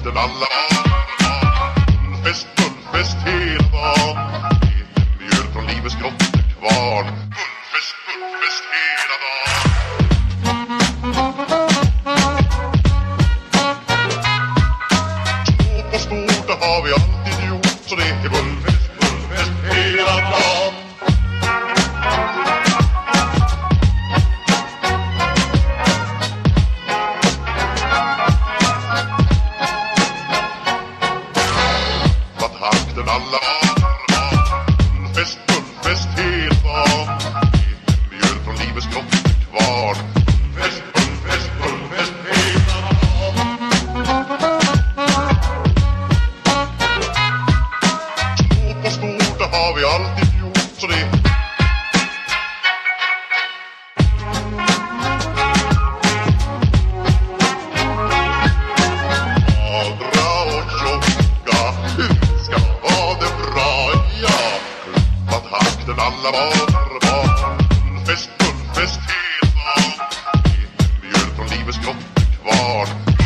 takten alla Bullfest hela dagen. Mjöl från livets grottekvarn. Bullfest hela dagen. Stort, det har vi alltid gjort. Så det är bullfest hela dagen. Takten alla Bullfest hela dagen. Mjöl från livets grottekvarn. Bullfest hela dagen. Stort, det har vi alltid gjort. Så det magra och tjocka ska vara det bra, ja. Takten alla var Bullfest hela dagen. Mjöl från livets grottekvarn.